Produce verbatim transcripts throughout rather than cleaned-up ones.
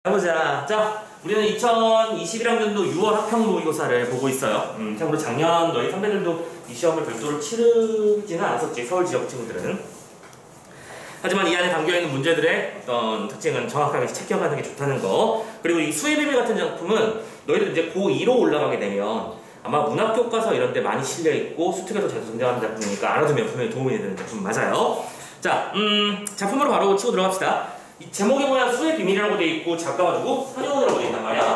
해보자. 자, 우리는 이천이십일 학년도 유월 학평 모의고사를 보고 있어요. 음, 참고로 작년 너희 선배들도 이 시험을 별도로 치르지는 않았었지, 서울 지역 친구들은. 하지만 이 안에 담겨있는 문제들의 어떤 특징은 정확하게 체크하는 게 좋다는 거. 그리고 이 수의 비밀 같은 작품은 너희들 이제 고이로 올라가게 되면 아마 문학교과서 이런 데 많이 실려있고 수특에서 자주 등장하는 작품이니까 알아두면 분명히 도움이 되는 작품 맞아요. 자, 음, 작품으로 바로 치고 들어갑시다. 이 제목이 뭐야? 수의 비밀이라고 돼 있고 작가가 누구? 한용운이라고 돼 있단 말이야.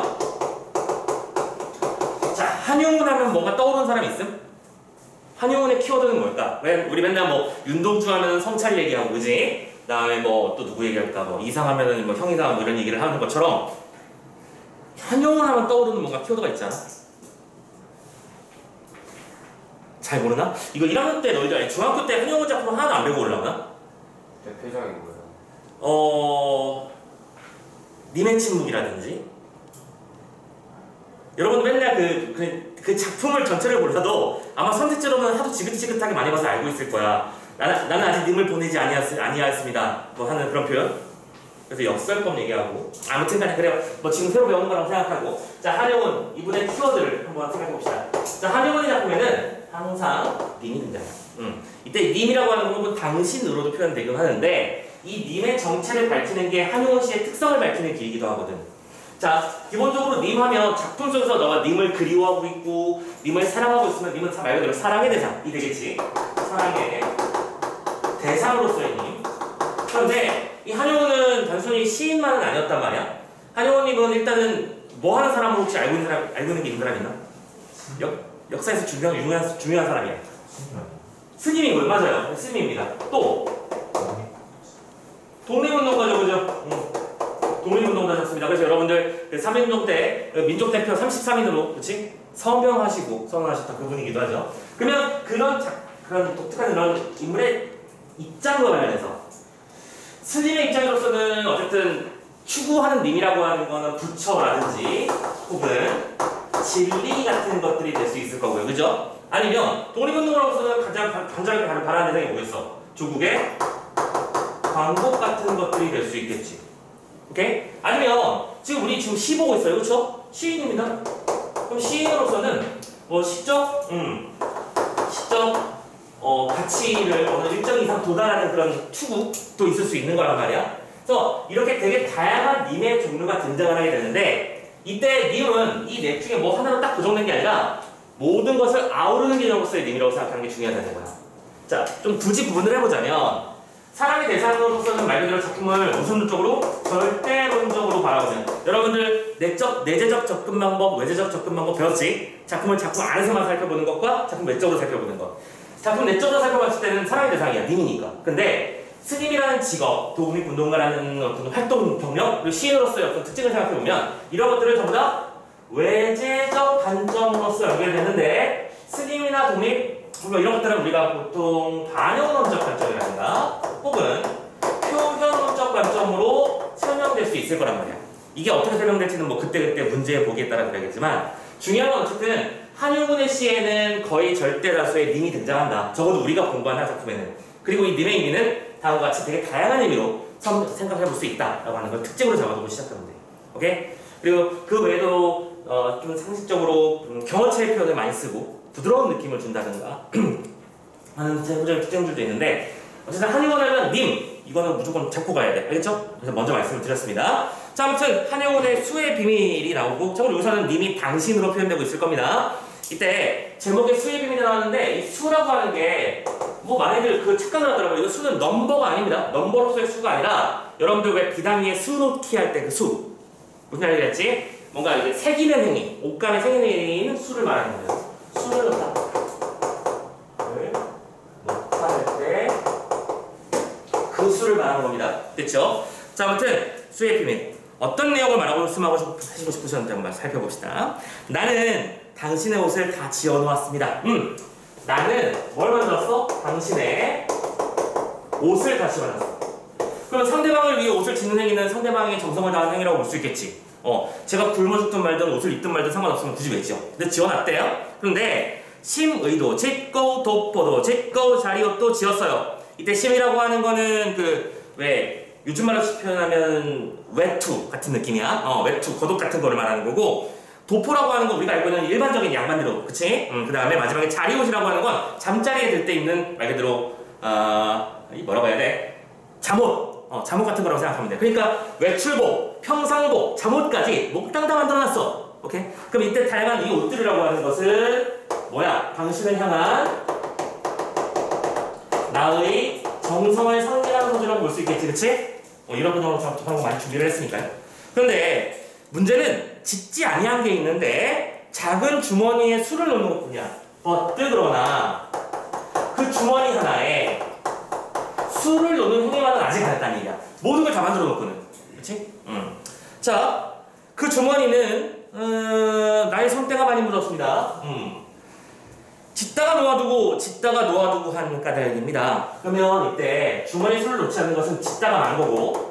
자, 한용운 하면 뭔가 떠오르는 사람 있음? 한용운의 키워드는 뭘까? 왜 우리 맨날 뭐 윤동주 하면 성찰 얘기하고, 그지? 그다음에 뭐 또 누구 얘기할까? 뭐 이상하면은 뭐 형이다 뭐 이런 얘기를 하는 것처럼 한용운 하면 떠오르는 뭔가 키워드가 있잖아. 잘 모르나? 이거 일 학년 때 너희들 아니 중학교 때 한용운 작품 하나도 안 배우고 올라오나? 대표작이 뭐예요? 어... 님의 침묵이라든지 여러분 맨날 그, 그, 그 작품을 전체를 몰라도 아마 선택지로는 하도 지긋지긋하게 많이 봐서 알고 있을 거야. 나는, 나는 아직 님을 보내지 아니하였, 아니하였습니다 뭐 하는 그런 표현. 그래서 역설법 얘기하고 아무튼 간에 그래요. 뭐 지금 새로 배우는 거라고 생각하고. 자, 한용운 이분의 키워드를 한번 생각해 봅시다. 자, 한용운의 작품에는 항상 님이 등장해요. 음. 이때 님이라고 하는 건 당신으로도 표현되긴 하는데 이 님의 정체를 밝히는 게 한용운 씨의 특성을 밝히는 길이기도 하거든. 자, 기본적으로 님 하면 작품 속에서 너가 님을 그리워하고 있고 님을 사랑하고 있으면 님은 말 그대로 사랑의 대상이 되겠지. 사랑의 대상으로서의 님. 그런데 이 한용운은 단순히 시인만은 아니었단 말이야. 한용운님은 일단은 뭐 하는 사람을 혹시 알고 있는 사람, 알고 있는 게 있는 사람 있나? 역, 역사에서 중요한, 중요한, 중요한 사람이야. 스님이고요. 맞아요. 스님입니다. 또 독립운동가죠, 그죠? 응. 독립운동가 하셨습니다. 그래서 여러분들 그 삼일운동 때 민족대표 삼십삼 인으로, 그치? 서명하시고 선언하셨던 그분이기도 하죠. 그러면 그런 자, 그런 독특한 그런 인물의 입장과 관련해서 스님의 입장으로서는 어쨌든 추구하는 님이라고 하는 거는 부처라든지 혹은 진리 같은 것들이 될 수 있을 거고요, 그죠? 아니면 독립운동가로서는 가장 간절하게 바라는 대상이 뭐였어? 조국의 광복 같은 것들이 될 수 있겠지. 오케이? 아니면 지금 우리 지금 시 보고 있어요, 그렇죠? 시인입니다. 그럼 시인으로서는 뭐 시적, 음, 시적 어, 가치를 어느 일정 이상 도달하는 그런 추구도 있을 수 있는 거란 말이야. 그래서 이렇게 되게 다양한 님의 종류가 등장을 하게 되는데 이때 님은 이 넷 중에 뭐 하나로 딱 고정된 게 아니라 모든 것을 아우르는 개념으로서의 님이라고 생각하는 게 중요하다는 거야. 자, 좀 굳이 구분을 해보자면 사랑의 대상으로서는 말 그대로 작품을 무슨 쪽으로? 절대론적으로 바라보는. 여러분들 내적, 내재적 접근 방법, 외재적 접근 방법 배웠지? 작품을 작품 안에서만 살펴보는 것과 작품 외적으로 살펴보는 것. 작품 내적으로 살펴봤을 때는 사랑의 대상이야, 님이니까. 근데 스님이라는 직업, 독립운동가라는 어떤 활동 경력, 그리고 시인으로서의 어떤 특징을 생각해보면 이런 것들을 전부 다 외재적 관점으로서 연결되는데 스님이나 독립, 물론 이런 것들은 우리가 보통 반영론적 관점이라든가 혹은 표현론적 관점으로 설명될 수 있을 거란 말이야. 이게 어떻게 설명될지는 뭐 그때그때 문제의 보기에 따라 그래야겠지만 중요한 건 어쨌든 한용운의 시에는 거의 절대 다수의 님이 등장한다. 적어도 우리가 공부한 작품에는. 그리고 이 님의 의미는 다음과 같이 되게 다양한 의미로 생각해 볼 수 있다라고 하는 걸 특징으로 잡아두고 시작하면 돼. 오케이? 그리고 그 외에도 어, 좀 상식적으로 음, 경어체의 표현을 많이 쓰고 부드러운 느낌을 준다든가 하는 세부적인 특징들도 있는데 어쨌든 한용운 하면 님! 이거는 무조건 잡고 가야 돼. 알겠죠? 그래서 먼저 말씀을 드렸습니다. 자, 아무튼 한용운의 수의 비밀이 나오고 참고로 여기서는 님이 당신으로 표현되고 있을 겁니다. 이때 제목에 수의 비밀이 나왔는데 이 수라고 하는 게 뭐 많이들 그 착각을 하더라고요. 이거 수는 넘버가 아닙니다. 넘버로서의 수가 아니라 여러분들 왜 비단 위에 수 놓기 할 때 그 수 무슨 말이겠지? 뭔가 이제 새기는 행위, 옷감에 새기는 행위는 수를 말하는 거예요. 수를 놓다. 놓다 할 때 그 수를 말하는 겁니다. 됐죠? 자, 아무튼 수의 비밀. 어떤 내용을 말하고 말씀하고 하시고 싶으셨는지 한번 살펴봅시다. 나는 당신의 옷을 다 지어놓았습니다. 음, 나는 뭘 만들었어? 당신의 옷을 다 지어놨어. 그럼 상대방을 위해 옷을 짓는 행위는 상대방의 정성을 다하는 행위라고 볼 수 있겠지. 어, 제가 굶어 죽든 말든 옷을 입든 말든 상관없으면 굳이 왜 지어? 근데 지어놨대요. 그런데 심의도 짓고 돋보도 짓고 자리옷도 지었어요. 이때 심이라고 하는 거는 그 왜 요즘 말로 표현하면 외투 같은 느낌이야. 어, 외투, 겉옷 같은 거를 말하는 거고, 도포라고 하는 건 우리가 알고 있는 일반적인 양반대로, 그치? 음, 그 다음에 마지막에 자리옷이라고 하는 건 잠자리에 들 때 입는 말 그대로 어, 이 뭐라고 해야 돼? 잠옷, 어, 잠옷 같은 거라고 생각하면 돼. 그러니까 외출복, 평상복, 잠옷까지 몽땅 다 만들어놨어. 오케이? 그럼 이때 다양한 이 옷들이라고 하는 것은 뭐야? 당신을 향한 나의 정성을 상징하는 소재라고 볼 수 있겠지, 그치? 어, 이런 거로 적합한 거 많이 준비를 했으니까요. 그런데 문제는 짓지 아니한 게 있는데 작은 주머니에 술을 넣는 것뿐이야. 어때 그러나 그 주머니 하나에 술을 넣는 행위만은 아직 안 했다는 얘기야. 모든 걸 다 만들어 놓고는. 그치? 음. 자, 그 주머니는 음, 나의 손때가 많이 묻었습니다. 음. 짓다가 놓아두고 짓다가 놓아두고 한 까닭입니다. 그러면 이때 주머니에 술을 넣지 않는 것은 짓다가 만 거고,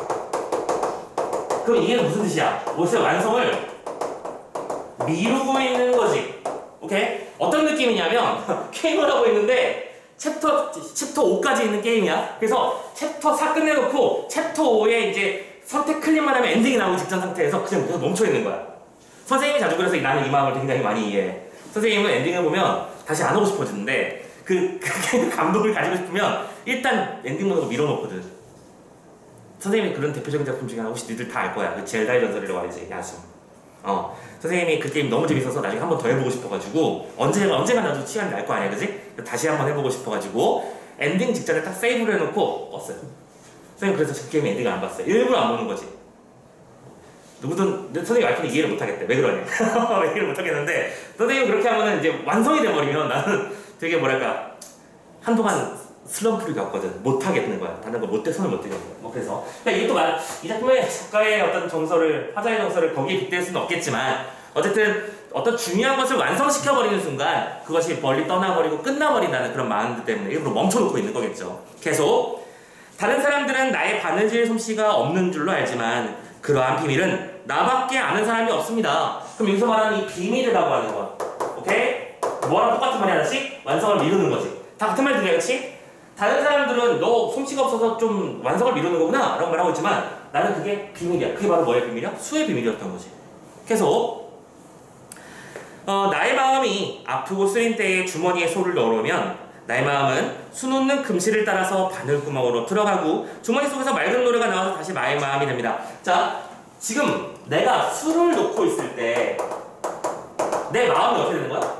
그럼 이게 무슨 뜻이야? 옷의 완성을 미루고 있는 거지. 오케이? 어떤 느낌이냐면 게임을 하고 있는데 챕터 챕터 오까지 있는 게임이야. 그래서 챕터 사 끝내놓고 챕터 오에 이제 선택 클릭만 하면 엔딩이 나오기 직전 상태에서 그냥 계속 멈춰 있는 거야. 선생님이 자주 그래서 나는 이 마음을 굉장히 많이 이해해. 선생님은 엔딩을 보면 다시 안 하고 싶어지는데 그, 그 감동을 가지고 싶으면 일단 엔딩 모드로 밀어놓거든. 선생님이 그런 대표적인 작품 중에 하나 혹시 니들 다 알 거야. 그 젤다의 전설이라고 알지? 야수. 어. 선생님이 그 게임 너무 재밌어서 나중에 한 번 더 해보고 싶어가지고 언제가 언제가 나도 시간이 날 거 아니야, 그지? 다시 한 번 해보고 싶어가지고 엔딩 직전에 딱 세이브를 해놓고 껐어요. 선생님 그래서 그 게임 엔딩을 안 봤어요. 일부러 안 보는 거지. 누구든 선생님 와이프는 이해를 못하겠대. 왜 그러냐? 이해를 못하겠는데 선생님이 그렇게 하면은 이제 완성이 돼버리면 나는 되게 뭐랄까 한동안 슬럼프를 겪거든. 못하겠는 거야. 다른 거 못해 손을 못 대는 거야. 뭐 그래서 그러니까 이게 또 말, 이 작품의 작가의 어떤 정서를 화자의 정서를 거기에 빗댈 수는 없겠지만 어쨌든 어떤 중요한 것을 완성시켜버리는 순간 그것이 멀리 떠나버리고 끝나버린다는 그런 마음 때문에 일부러 멈춰놓고 있는 거겠죠. 계속 다른 사람들은 나의 바느질 솜씨가 없는 줄로 알지만 그러한 비밀은 나밖에 아는 사람이 없습니다. 그럼 여기서 말하는 이 비밀이라고 하는 것, 오케이? 뭐랑 똑같은 말이 하나씩? 완성을 미루는 거지. 다 같은 말 들려, 그치? 다른 사람들은 너 솜씨가 없어서 좀 완성을 미루는 거구나 라고 말하고 있지만 나는 그게 비밀이야. 그게 바로 뭐의 비밀이야? 수의 비밀이었던 거지. 계속 어, 나의 마음이 아프고 쓰린 때에 주머니에 소를 넣으면 나의 마음은 수놓는 금실을 따라서 바늘구멍으로 들어가고 주머니 속에서 맑은 노래가 나와서 다시 나의 마음이 됩니다. 자, 지금 내가 술을 놓고 있을 때 내 마음이 어떻게 되는 거야?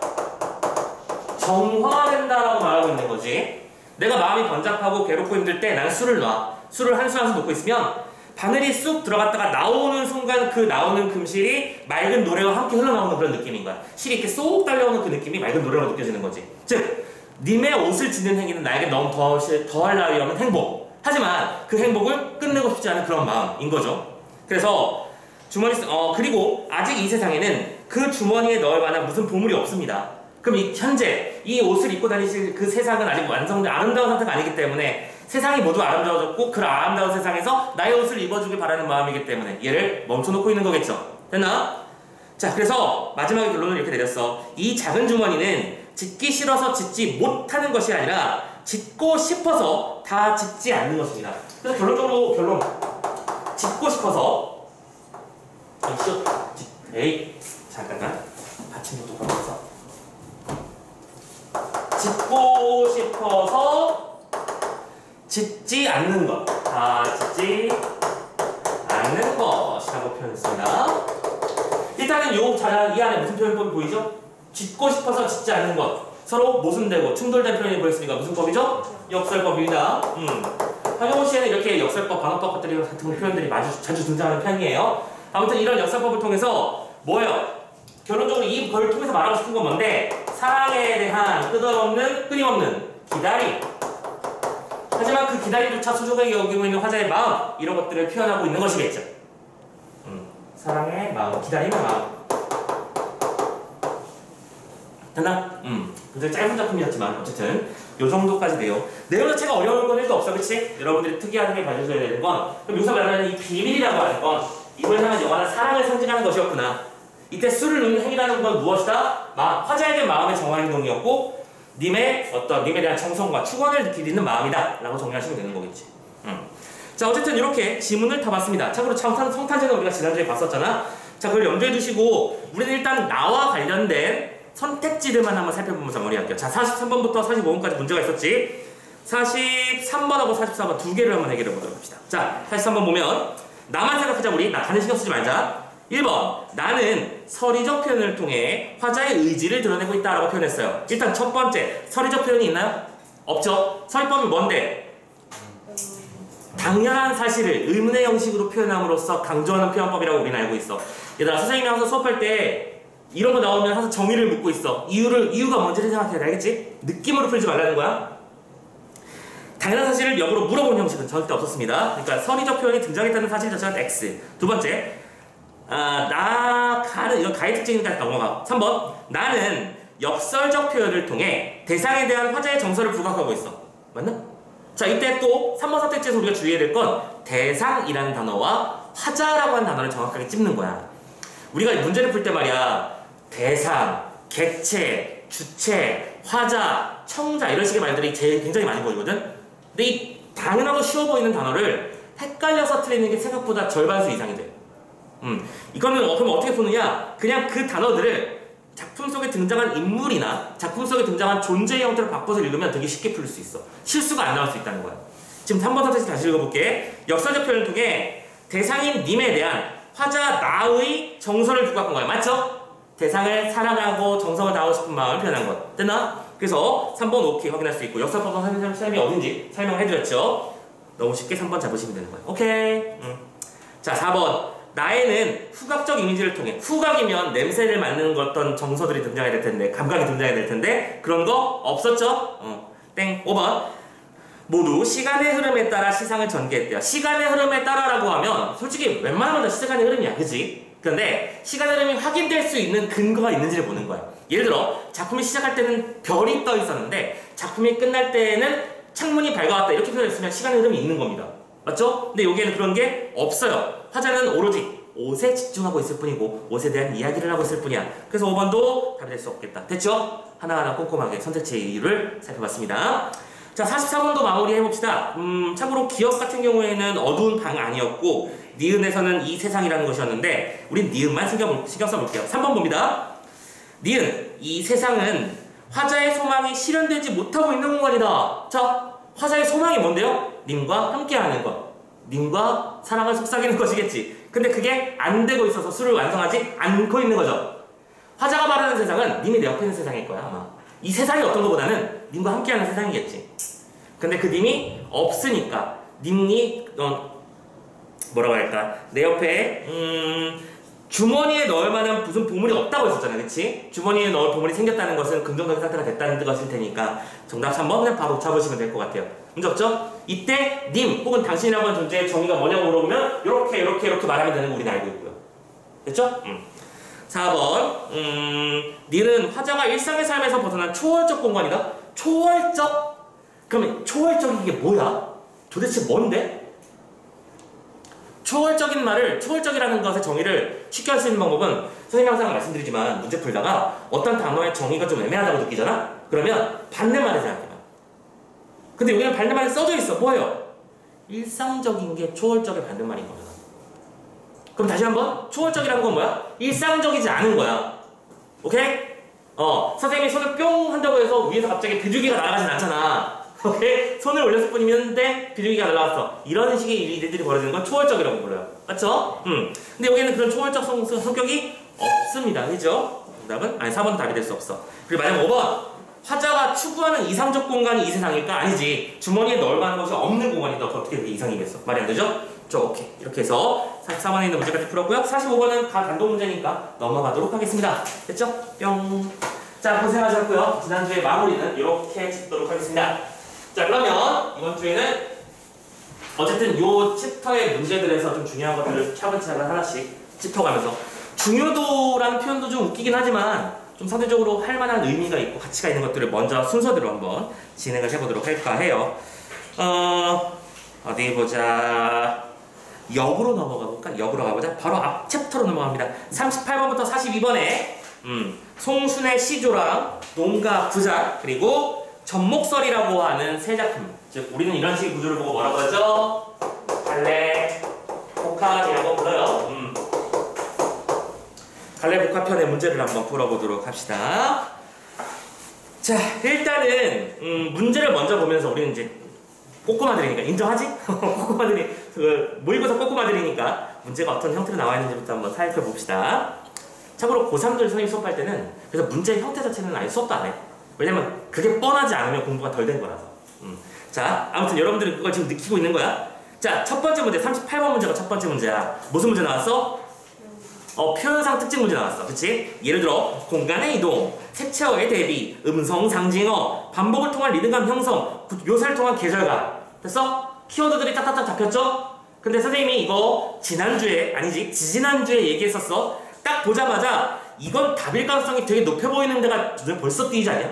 정화된다라고 말하고 있는 거지. 내가 마음이 번잡하고 괴롭고 힘들 때 난 술을 놔. 술을 한 술 한 술 놓고 있으면 바늘이 쑥 들어갔다가 나오는 순간 그 나오는 금실이 맑은 노래와 함께 흘러나오는 그런 느낌인 거야. 실이 이렇게 쏙 달려오는 그 느낌이 맑은 노래로 느껴지는 거지. 즉, 님의 옷을 짓는 행위는 나에게 너무 더, 더할 나위 없는 행복. 하지만 그 행복을 끝내고 싶지 않은 그런 마음인 거죠. 그래서 주머니, 어, 그리고 아직 이 세상에는 그 주머니에 넣을 만한 무슨 보물이 없습니다. 그럼 이, 현재 이 옷을 입고 다니실 그 세상은 아직 완성된 아름다운 상태가 아니기 때문에 세상이 모두 아름다워졌고 그 아름다운 세상에서 나의 옷을 입어주길 바라는 마음이기 때문에 얘를 멈춰놓고 있는 거겠죠. 됐나? 자, 그래서 마지막에 결론을 이렇게 내렸어. 이 작은 주머니는 짓기 싫어서 짓지 못하는 것이 아니라 짓고 싶어서 다 짓지 않는 것입니다. 그래서 결론적으로 결론 짓고 싶어서 에이 잠깐만 받침도 똑바로서 짓고 싶어서 짓지 않는 것, 다 짓지 않는 것이라고 표현했습니다. 일단은 요 자, 이 안에 무슨 표현법이 보이죠? 짓고 싶어서 짓지 않는 것, 서로 모순되고 충돌된 표현이 보였으니까 무슨 법이죠? 역설법입니다. 음. 황영호 씨에는 이렇게 역설법, 방어법 같은 표현들이 마주, 자주 등장하는 편이에요. 아무튼 이런 역설법을 통해서 뭐예요? 결론적으로 이 걸 통해서 말하고 싶은 건 뭔데? 사랑에 대한 끝없는, 끊임없는 기다림. 하지만 그 기다림조차 소중하게 여기고 있는 화자의 마음, 이런 것들을 표현하고 있는 것이겠죠. 음, 사랑의 마음, 기다림의 마음. 됐나? 음, 굉장히 짧은 작품이었지만 어쨌든 요 정도까지 돼요. 내용 자체가 어려울 건 일도 없어, 그치? 여러분들이 특이하게 봐주셔야 되는 건 그럼 여기서 말하는 이 비밀이라고 하는 건 이걸 향한 영원한 사랑을 상징하는 것이었구나. 이때 술을 놓는 행위라는 건 무엇이다? 마, 화자에게 마음의 정화행동이었고 님의 어떤 님에 대한 정성과 축원을 기리는 마음이다 라고 정리하시면 되는 거겠지. 음. 자, 어쨌든 이렇게 지문을 다 봤습니다. 참고로 성탄, 성탄제는 우리가 지난주에 봤었잖아. 자, 그걸 염두에 두시고 우리는 일단 나와 관련된 선택지들만 한번 살펴보면서 마무리할게요. 자, 사십삼 번부터 사십오 번까지 문제가 있었지. 사십삼 번하고 사십사 번 두 개를 한번 해결해 보도록 합시다. 자, 사십삼 번 보면 나만 생각하자. 우리 나 다른 신경 쓰지 말자. 일 번 나는 서리적 표현을 통해 화자의 의지를 드러내고 있다라고 표현했어요. 일단 첫 번째 서리적 표현이 있나요? 없죠. 서리법이 뭔데? 당연한 사실을 의문의 형식으로 표현함으로써 강조하는 표현법이라고 우리는 알고 있어. 얘들아, 선생님이 항상 수업할 때 이런 거 나오면 항상 정의를 묻고 있어. 이유를, 이유가 뭔지를 생각해야 돼. 알겠지? 느낌으로 풀지 말라는 거야. 당연한 사실을 역으로 물어본 형식은 절대 없었습니다. 그러니까 서리적 표현이 등장했다는 사실 자체가 X. 두 번째, 아, 나, 가는, 이건 가의 특징이니까 넘어가. 삼 번, 나는 역설적 표현을 통해 대상에 대한 화자의 정서를 부각하고 있어. 맞나? 자, 이때 또 삼 번 선택지에서 우리가 주의해야 될 건 대상이라는 단어와 화자라고 하는 단어를 정확하게 찝는 거야. 우리가 문제를 풀 때 말이야, 대상, 객체, 주체, 화자, 청자 이런 식의 말들이 제일 굉장히 많이 보이거든? 근데 이 당연하고 쉬워 보이는 단어를 헷갈려서 틀리는 게 생각보다 절반수 이상이 돼. 음, 이거는 어, 그럼 어떻게 푸느냐? 그냥 그 단어들을 작품 속에 등장한 인물이나 작품 속에 등장한 존재의 형태를 바꿔서 읽으면 되게 쉽게 풀 수 있어. 실수가 안 나올 수 있다는 거야. 지금 삼 번 선택지 다시 읽어볼게. 역사적 표현을 통해 대상인 님에 대한 화자 나의 정서를 부각한 거야. 맞죠? 대상을 사랑하고 정성을 다하고 싶은 마음을 표현한 것. 됐나? 그래서 삼 번 오케이 확인할 수 있고 역사법은 선생님이 어딘지 설명해드렸죠? 너무 쉽게 삼 번 잡으시면 되는 거예요. 오케이. 음. 자, 사 번. 나에는 후각적 이미지를 통해, 후각이면 냄새를 맡는 어떤 정서들이 등장해야 될 텐데, 감각이 등장해야 될 텐데 그런 거 없었죠? 어. 땡. 오 번. 모두 시간의 흐름에 따라 시상을 전개했대요. 시간의 흐름에 따라라고 하면 솔직히 웬만하면 다 시간의 흐름이야. 그치? 그런데 시간의 흐름이 확인될 수 있는 근거가 있는지를 보는 거야. 예를 들어 작품이 시작할 때는 별이 떠 있었는데 작품이 끝날 때에는 창문이 밝아왔다 이렇게 표현했으면 시간의 흐름이 있는 겁니다. 맞죠? 근데 여기에는 그런 게 없어요. 화자는 오로지 옷에 집중하고 있을 뿐이고 옷에 대한 이야기를 하고 있을 뿐이야. 그래서 오 번도 답이 될 수 없겠다. 됐죠? 하나하나 꼼꼼하게 선택지의 이유를 살펴봤습니다. 자, 사십사 번도 마무리해봅시다. 음, 참고로 기억 같은 경우에는 어두운 방 아니었고 니은에서는 이 세상이라는 것이었는데 우린 니은만 신경, 신경 써볼게요. 삼 번 봅니다. 니은, 이 세상은 화자의 소망이 실현되지 못하고 있는 공간이다. 자, 화자의 소망이 뭔데요? 님과 함께하는 것. 님과 사랑을 속삭이는 것이겠지. 근데 그게 안 되고 있어서 술을 완성하지 않고 있는 거죠. 화자가 말하는 세상은 님이 내 옆에 있는 세상일 거야 아마. 이 세상이 어떤 것보다는 님과 함께하는 세상이겠지. 근데 그 님이 없으니까 님이 어, 뭐라고 할까? 내 옆에 음, 주머니에 넣을 만한 무슨 보물이 없다고 했었잖아, 그치? 주머니에 넣을 보물이 생겼다는 것은 긍정적인 상태가 됐다는 것일 테니까 정답 삼 번 그냥 바로 잡으시면 될 것 같아요. 문제 없죠? 이때 님 혹은 당신이라고 하는 존재의 정의가 뭐냐고 물어보면 이렇게 이렇게 이렇게 말하면 되는 거 우리는 알고 있고요. 됐죠? 음. 사 번 음, 니는 화자가 일상의 삶에서 벗어난 초월적 공간이다. 초월적? 그러면 초월적인 게 뭐야? 도대체 뭔데? 초월적인 말을, 초월적이라는 것의 정의를 쉽게 할 수 있는 방법은 선생님이 항상 말씀드리지만 문제 풀다가 어떤 단어의 정의가 좀 애매하다고 느끼잖아? 그러면 반대말을 생각해봐. 근데 여기는 반대말이 써져 있어. 뭐예요? 일상적인 게 초월적의 반대말인 거잖아. 그럼 다시 한번 초월적이라는 건 뭐야? 일상적이지 않은 거야. 오케이? 어, 선생님이 손을 뿅 한다고 해서 위에서 갑자기 비둘기가 날아가진 않잖아. 오케이? 손을 올렸을 뿐이면데 비둘기가 날아갔어. 이런 식의 일들이 벌어지는 건 초월적이라고 불러요. 맞죠? 음. 근데 여기는 그런 초월적 성, 성격이 없습니다. 그죠? 정답은? 아니, 사 번 답이 될 수 없어. 그리고 마지막 오 번. 화자가 추구하는 이상적 공간이 이 세상일까? 아니지. 주머니에 넣을 만한 것이 없는 공간이다. 어떻게 그게 이상이겠어? 말이 안 되죠? 저 오케이. 이렇게 해서 사십사 번에 있는 문제까지 풀었고요. 사십오 번은 다 단독 문제니까 넘어가도록 하겠습니다. 됐죠? 뿅. 자, 고생하셨고요. 지난주에 마무리는 이렇게 짓도록 하겠습니다. 자, 그러면 이번 주에는 어쨌든 요 챕터의 문제들에서 좀 중요한 것들을 차근차근 하나씩 짚어가면서 중요도라는 표현도 좀 웃기긴 하지만 좀 상대적으로 할 만한 의미가 있고 가치가 있는 것들을 먼저 순서대로 한번 진행을 해보도록 할까 해요. 어, 어디 보자. 역으로 넘어가 볼까? 역으로 가보자. 바로 앞 챕터로 넘어갑니다. 삼십팔 번부터 사십이 번에 음, 송순의 시조랑 농가 부작 그리고 전목설이라고 하는 세 작품. 즉 우리는 이런 식의 구조를 보고 뭐라고 하죠? 갈래복합이라고 불러요. 음. 갈래복합편의 문제를 한번 풀어보도록 합시다. 자, 일단은 음, 문제를 먼저 보면서 우리는 이제 꼬꼬마들이니까 인정하지? 꼬꼬마들이 그 모의고사 꼬꼬마들이니까 문제가 어떤 형태로 나와 있는지부터 한번 살펴봅시다. 참고로 고삼들 선생님 수업할 때는 그래서 문제 형태 자체는 아예 수업도 안 해. 왜냐면 그게 뻔하지 않으면 공부가 덜 된 거라서. 음. 자, 아무튼 여러분들은 그걸 지금 느끼고 있는 거야. 자, 첫 번째 문제 삼십팔 번 문제가 첫 번째 문제야. 무슨 문제 나왔어? 어, 표현상 특징 문제 나왔어. 그치? 예를 들어 공간의 이동, 색채어의 대비, 음성 상징어, 반복을 통한 리듬감 형성, 묘사를 통한 계절감. 됐어? 키워드들이 딱딱딱 잡혔죠? 근데 선생님이 이거 지난주에 아니지 지지난주에 얘기했었어. 딱 보자마자 이건 답일 가능성이 되게 높아 보이는 데가 눈에 벌써 띄지 않냐?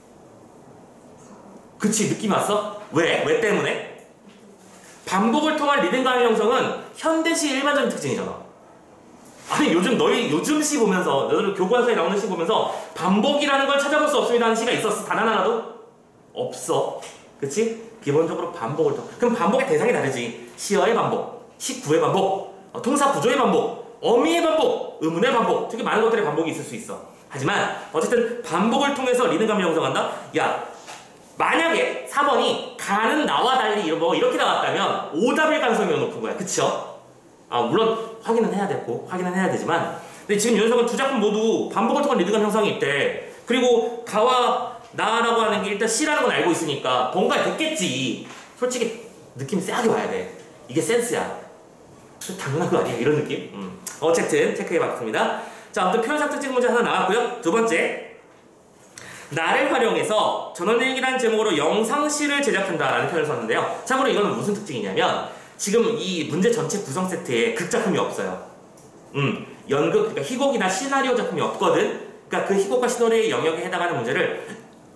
그치? 느낌 왔어? 왜? 왜 때문에? 반복을 통한 리듬감 형성은 현대시의 일반적인 특징이잖아. 아니 요즘 너희 요즘 시 보면서 너희들 교과서에 나오는 시 보면서 반복이라는 걸 찾아볼 수 없습니다 하는 시가 있었어? 단 하나라도? 없어. 그치? 기본적으로 반복을 통 그럼 반복의 대상이 다르지. 시어의 반복, 식구의 반복, 어, 동사 구조의 반복, 어미의 반복, 의문의 반복, 되게 많은 것들의 반복이 있을 수 있어. 하지만 어쨌든 반복을 통해서 리듬감을 형성한다? 야, 만약에 사 번이 가는 나와 달리 이런 뭐 이렇게 나왔다면 오답일 가능성이 높은 거야. 그쵸? 아, 물론 확인은 해야 되고 확인은 해야 되지만 근데 지금 윤석은 두 작품 모두 반복을 통한 리듬감 형성이 있대. 그리고 가와 나라고 하는 게 일단 시라는 건 알고 있으니까 뭔가 됐겠지. 솔직히 느낌 세하게 와야 돼. 이게 센스야. 당연한 거 아니야? 이런 느낌? 음. 어쨌든 체크해봤습니다. 자, 아무튼 표현상 특징 문제 하나 나왔고요. 두 번째, 나를 활용해서 전원일기라는 제목으로 영상시를 제작한다라는 표현을 썼는데요. 참고로 이거는 무슨 특징이냐면 지금 이 문제 전체 구성 세트에 극작품이 없어요. 음, 연극, 그러니까 희곡이나 시나리오 작품이 없거든. 그러니까 그 희곡과 시나리오의 영역에 해당하는 문제를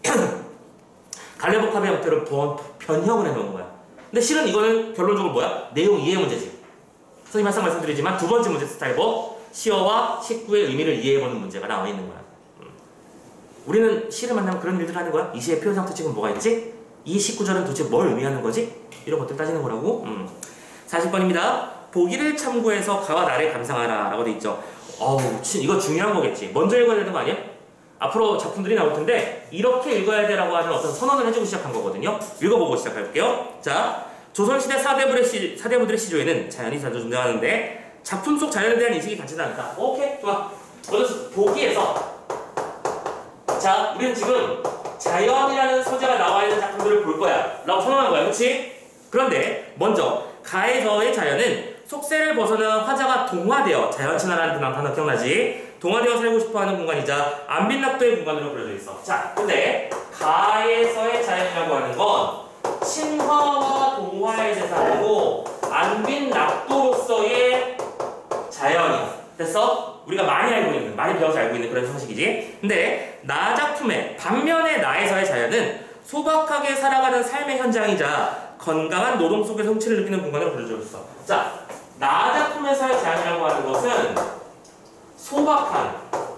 갈래복합의 형태로 변형을 해놓은 거야. 근데 실은 이거는 결론적으로 뭐야? 내용 이해 문제지. 선생님 항상 말씀드리지만 두 번째 문제 스타일법 시어와 식구의 의미를 이해해보는 문제가 나와 있는 거야. 음. 우리는 시를 만나면 그런 일들을 하는 거야. 이 시의 표현상 특징은 뭐가 있지? 이 십구절은 도대체 뭘 의미하는 거지? 이런 것들 따지는 거라고. 음. 사십 번입니다. 보기를 참고해서 가와 나를 감상하라 라고 돼 있죠. 어우, 이거 중요한 거겠지. 먼저 읽어야 되는 거 아니야? 앞으로 작품들이 나올 텐데 이렇게 읽어야 되라고 하는 어떤 선언을 해주고 시작한 거거든요. 읽어보고 시작할게요. 자, 조선시대 사대부의, 시, 사대부들의 시조에는 자연이 자주 존재하는데 작품 속 자연에 대한 인식이 같지는 않다. 오케이, 좋아. 먼저 보기에서 자, 우리는 지금 자연이라는 소재가 나와 있는 작품들을 볼 거야 라고 선언한 거야. 그치? 그런데 먼저 가에서의 자연은 속세를 벗어난 화자가 동화되어 자연 친화라는 단어 기억나지? 동화되어 살고 싶어하는 공간이자 안빈낙도의 공간으로 그려져 있어. 자, 근데 가에서의 자연이라고 하는 건 신화와 동화의 세상이고 안빈낙도로서의 자연이야. 됐어? 우리가 많이 알고 있는, 많이 배워서 알고 있는 그런 형식이지. 근데 나 작품의 반면에 나에서의 자연은 소박하게 살아가는 삶의 현장이자 건강한 노동 속의 성취를 느끼는 공간으로 그려져 있어. 자, 나 작품에서의 자연이라고 하는 것은 소박한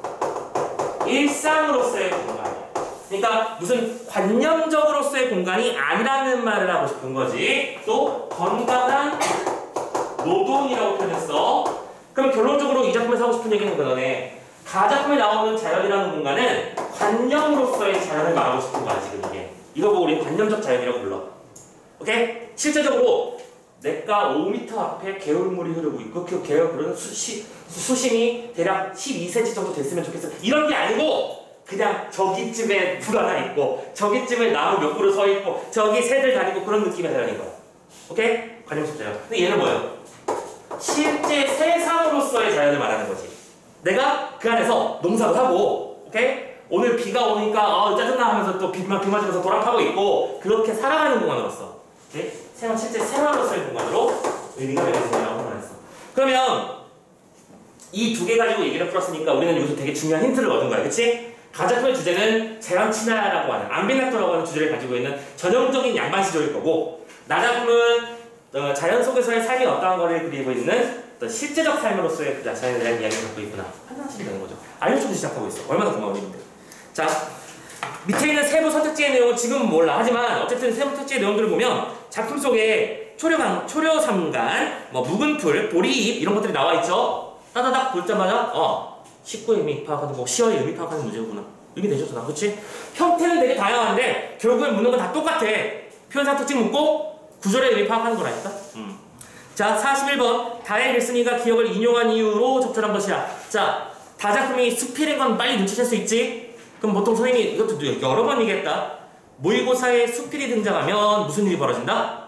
일상으로서의 공간이야. 그러니까 무슨 관념적으로서의 공간이 아니라는 말을 하고 싶은 거지. 또 건강한 노동이라고 표현했어. 그럼 결론적으로 이 작품에서 하고 싶은 얘기는 그거네. 가 작품에 나오는 자연이라는 공간은 관념으로서의 자연을 말하고 싶은 거야 지금 이게. 이거 보고 우리는 관념적 자연이라고 불러. 오케이? 실제적으로 내가 오 미터 앞에 개울물이 흐르고 있고 그 개울물은 수시, 수심이 대략 십이 센티미터 정도 됐으면 좋겠어. 이런 게 아니고 그냥 저기쯤에 물 하나 있고 저기쯤에 나무 몇 그루 서 있고 저기 새들 다니고 그런 느낌의 자연인 거야. 오케이? 관념적 자연. 근데 얘는 뭐예요? 실제 세상으로서의 자연을 말하는 거지. 내가 그 안에서 농사도 하고, 오케이? 오늘 비가 오니까 아, 짜증나 하면서 또 비만 비 맞으면서 돌아가고 있고 그렇게 살아가는 공간으로서, 오케이? 생활 실제 생활로서의 공간으로 의미가 되겠습니다라고 말했어. 그러면 이 두 개 가지고 얘기를 풀었으니까 우리는 여기서 되게 중요한 힌트를 얻은 거야, 그렇지? 가작품의 주제는 자연 친화라고 하는 안빈낙도라고 하는 주제를 가지고 있는 전형적인 양반 시조일 거고, 나작품은 어, 자연 속에서의 삶이 어떠한 거를 그리고 있는 어떤 실제적 삶으로서의 그 자연에 대한 이야기를 갖고 있구나. 판단하시면 되는 거죠. 알려주기 시작하고 있어. 얼마나 고마운 일인데. 자, 밑에 있는 세부 선택지의 내용은 지금은 몰라. 하지만 어쨌든 세부 선택지의 내용들을 보면 작품 속에 초려강, 초려삼간, 뭐 묵은풀, 보리잎 이런 것들이 나와 있죠. 따다닥 보자마자 어 식구의 의미 파악하는 거, 시어의 의미 파악하는 문제구나. 의미 되셨잖아, 그렇지? 형태는 되게 다양한데 결국엔 묻는 건 다 똑같아. 표현상 특징 묻고 구절의 의미 파악하는 거라니까. 음. 자, 사십일 번 다의 글쓴이가 기억을 인용한 이유로 적절한 것이야. 자, 다작품이 수필인 건 빨리 눈치챌 수 있지? 그럼 보통 선생님이 이것도 여러 번 얘기했다. 모의고사에 수필이 등장하면 무슨 일이 벌어진다?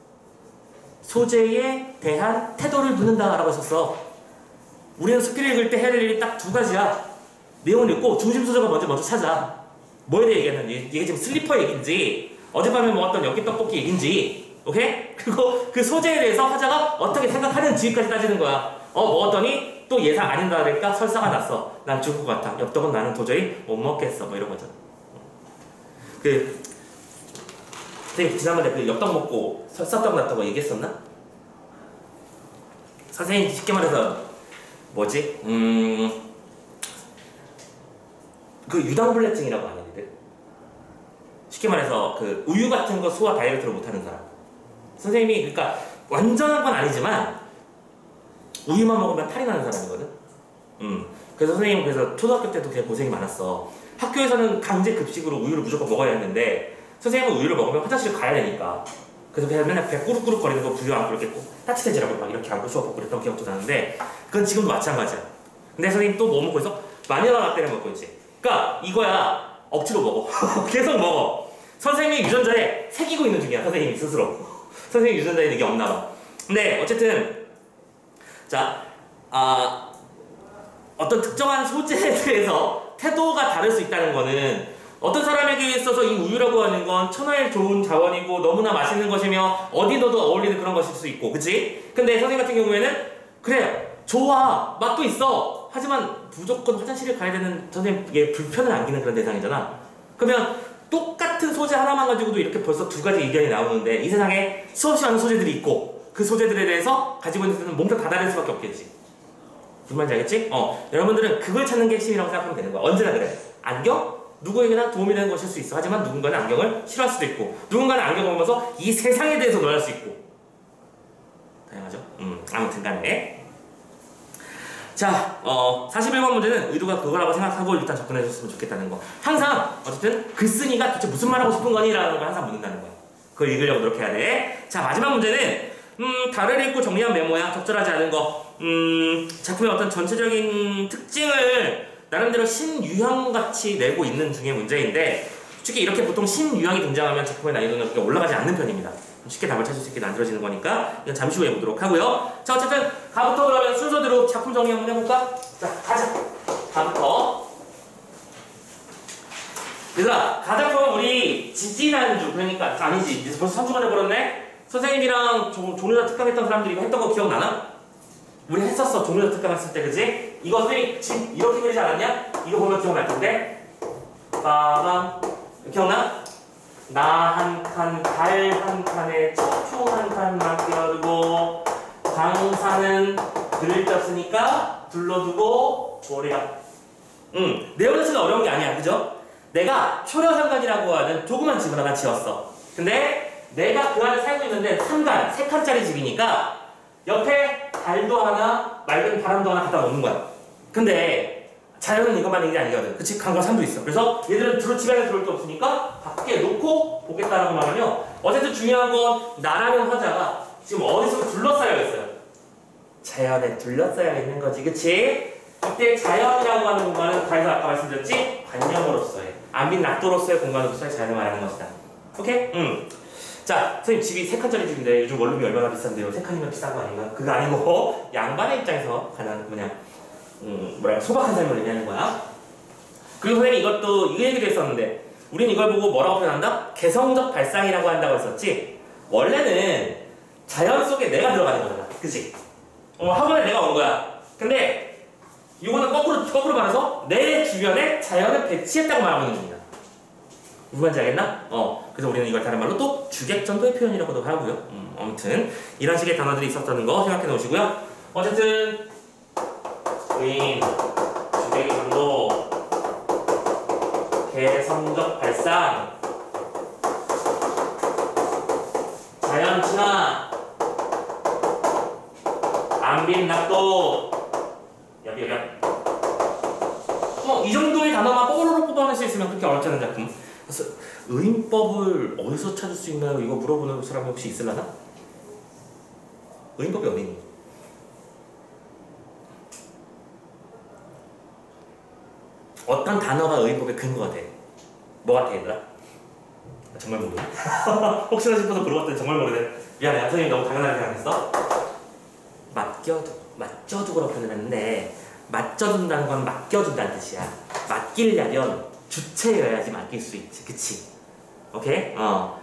소재에 대한 태도를 묻는다 라고 했었어. 우리는 수필을 읽을 때 해야 될 일이 딱 두 가지야. 내용을 읽고 중심 소재가 먼저 먼저 찾아. 뭐에 대해 얘기했는지, 이게 지금 슬리퍼 얘기인지 어젯밤에 먹었던 엽기 떡볶이 얘기인지, 오케이? 그리고 그 소재에 대해서 화자가 어떻게 생각하는지까지 따지는 거야. 어, 먹었더니 또 예상 아닌다 그러니까 설사가 났어. 난 죽을 것 같아. 엽떡은 나는 도저히 못 먹겠어. 뭐 이런 거잖아. 그 선생님 지난번에 그 엽떡 먹고 설사떡 났다고 얘기했었나? 선생님 쉽게 말해서 뭐지? 음... 그 유당불내증이라고 하는 애들. 쉽게 말해서 그 우유 같은 거 소화 다이렉트로 못하는 사람. 선생님이 그러니까 완전한 건 아니지만 우유만 먹으면 탈이 나는 사람이거든. 음. 그래서 선생님 그래서 초등학교 때도 되게 고생이 많았어. 학교에서는 강제 급식으로 우유를 무조건 먹어야 했는데 선생님은 우유를 먹으면 화장실 가야 되니까. 그래서 배 맨날 배 꾸룩꾸룩 거리는 거 부유 안고 이렇게 따뜻해지라고 막 이렇게 안고 수업 받고 그랬던 기억도 나는데 그건 지금도 마찬가지야. 근데 선생님 또 뭐 먹고 있어? 마닐라 라떼를 먹고 있지. 그러니까 이거야 억지로 먹어. 계속 먹어. 선생님이 유전자에 새기고 있는 중이야. 선생님이 스스로. 선생님 유전자에 이게 없나 봐. 근데 어쨌든 자, 아, 어떤 특정한 소재에 대해서 태도가 다를 수 있다는 거는 어떤 사람에게 있어서 이 우유라고 하는 건 천하의 좋은 자원이고 너무나 맛있는 것이며 어디 넣어도 어울리는 그런 것일 수 있고, 그치? 근데 선생님 같은 경우에는 그래, 좋아, 맛도 있어. 하지만 무조건 화장실을 가야 되는 선생님에게 불편을 안기는 그런 대상이잖아. 그러면 똑같은 소재 하나만 가지고도 이렇게 벌써 두 가지 의견이 나오는데 이 세상에 수없이 많은 소재들이 있고 그 소재들에 대해서 가지고 있는 뜻은 뭔가 다 다를 수밖에 없겠지. 무슨 말인지 알겠지? 어, 여러분들은 그걸 찾는 게 핵심이라고 생각하면 되는 거야. 언제나 그래. 안경? 누구에게나 도움이 되는 것일 수 있어. 하지만 누군가는 안경을 싫어할 수도 있고 누군가는 안경을 보면서 이 세상에 대해서 놀랄 수 있고 다양하죠? 음, 아무튼 간에 자, 어, 사십일 번 문제는 의도가 그거라고 생각하고 일단 접근해 줬으면 좋겠다는 거. 항상 어쨌든 글쓴이가 도대체 무슨 말하고 싶은 거니? 라는 걸 항상 묻는다는 거야. 그걸 읽으려고 노력해야 돼. 자, 마지막 문제는 음, 달을 읽고 정리한 메모야. 적절하지 않은 거. 음, 작품의 어떤 전체적인 특징을 나름대로 신유형같이 내고 있는 중에 문제인데 솔직히 이렇게 보통 신유형이 등장하면 작품의 난이도는 그렇게 올라가지 않는 편입니다. 쉽게 답을 찾을 수 있게 만들어지는 거니까 이건 잠시 후에 보도록 하고요. 자, 어쨌든 가부터 그러면 순서대로 작품 정리 한번 해볼까? 자, 가자. 가부터. 얘들아, 가작품은 우리 지지난주, 그러니까 아니지, 이제 벌써 삼 주가 돼버렸네? 선생님이랑 조, 종료자 특강했던 사람들이 이거 했던 거 기억나나? 우리 했었어, 종료자 특강 했을 때, 그지? 이거 선생님 지금 이렇게 그리지 않았냐? 이거 보면 기억날 텐데? 빠밤. 기억나? 나 한 칸, 달 한 칸에 척추 한 칸 맡겨두고 강사는 글을 떴으니까 둘러두고 조략. 응, 내용 자체가 어려운 게 아니야, 그죠? 내가 초려상간이라고 하는 조그만 집을 하나 지었어. 근데 내가 그 안에 살고 있는데 삼 간, 세 칸짜리 집이니까 옆에 달도 하나, 맑은 바람도 하나 갖다 놓는 거야. 근데 자연은 이것만 있는 게 아니거든. 그치? 강과 산도 있어. 그래서 얘들은 들어, 집에 안에 들어올 게 없으니까 밖에 놓고 보겠다라고 말하면 어쨌든 중요한 건 나라는 화자가 지금 어디서 둘러싸여 있어요. 자연에 둘러싸여 있는 거지. 그치? 이때 자연이라고 하는 공간은 가에서 아까 말씀드렸지? 관념으로서의 안빈 낙도로서의 공간으로서의 자연을 말하는 것이다. 오케이? 응. 자, 선생님 집이 세 칸짜리 집인데 요즘 원룸이 얼마나 비싼데요? 세 칸이면 비싼 거 아닌가? 그거 아니고 양반의 입장에서 가장 그냥 음, 뭐랄까 소박한 삶을 의미하는 거야. 그리고 선생님이 이것도 이 얘기도 했었는데 우린 이걸 보고 뭐라고 표현한다? 개성적 발상이라고 한다고 했었지. 원래는 자연 속에 내가 들어가는 거잖아. 그치? 어, 학원에 내가 온 거야. 근데 이거는 거꾸로, 거꾸로 말해서 내 주변에 자연을 배치했다고 말하고 있는 중이야. 무슨 말인지 알겠나? 어, 그래서 우리는 이걸 다른 말로 또 주객전도의 표현이라고도 하고요. 음, 아무튼 이런 식의 단어들이 있었다는 거 생각해 놓으시고요. 어쨌든 부인, 주객의 전도, 개성적 발상, 자연 친화, 담빈납도. 여기 여기. 뭐 이 정도의 단어만 뽀로로 뽑아낼 수 있으면 그렇게 어렵지 않은 작품. 그래서 의인법을 어디서 찾을 수 있나요? 이거 물어보는 사람이 혹시 있으려나? 의인법이 어디 있니? 어떤 단어가 의인법의 근거가 돼? 뭐 같아 얘들아? 정말 모르네. 혹시나 싶어서 물어봤더니 정말 모르네. 미안해, 선생님 너무 당연하게 생각했어. 맡겨두, 맡겨두고라고 표현을 했는데 맡겨둔다는 건 맡겨준다는 뜻이야. 맡기려면 주체여야지 맡길 수 있지, 그치? 오케이? 어.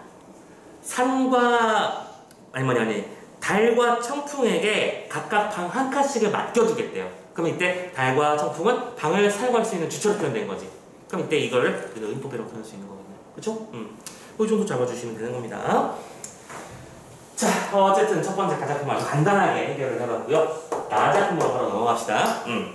산과 아니 뭐냐 아니 달과 청풍에게 각각 방 한 칸씩을 맡겨두겠대요. 그럼 이때 달과 청풍은 방을 사용할 수 있는 주체로 표현된 거지. 그럼 이때 이거를 의인법이라고 표현할 수 있는 거거든요. 그쵸? 음. 이 정도 잡아주시면 되는 겁니다. 자, 어, 어쨌든 첫 번째 가작품 아주 간단하게 해결을 해봤고요. 나작품으로 바로 넘어갑시다. 음.